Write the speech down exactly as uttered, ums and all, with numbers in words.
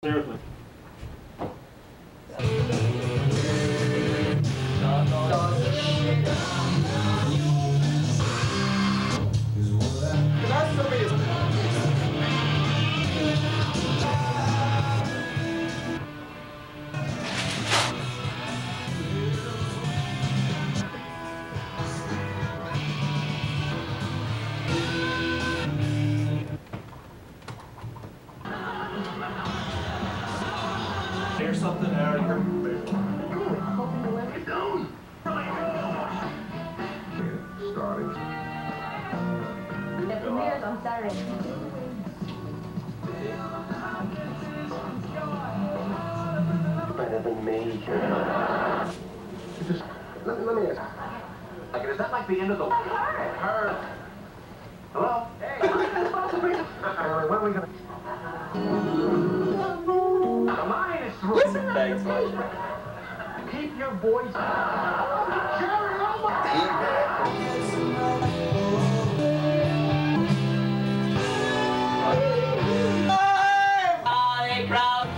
Seriously. Here's something out of here. Starting. The premieres on Saturday. Better than me. Just let, let me ask. Like, is that like the end of the? I heard. Heard. Hello. Hey. When are we gonna? The line is through. Listen. Thanks, much. Keep your voice. Jerry, oh my. Party crowd.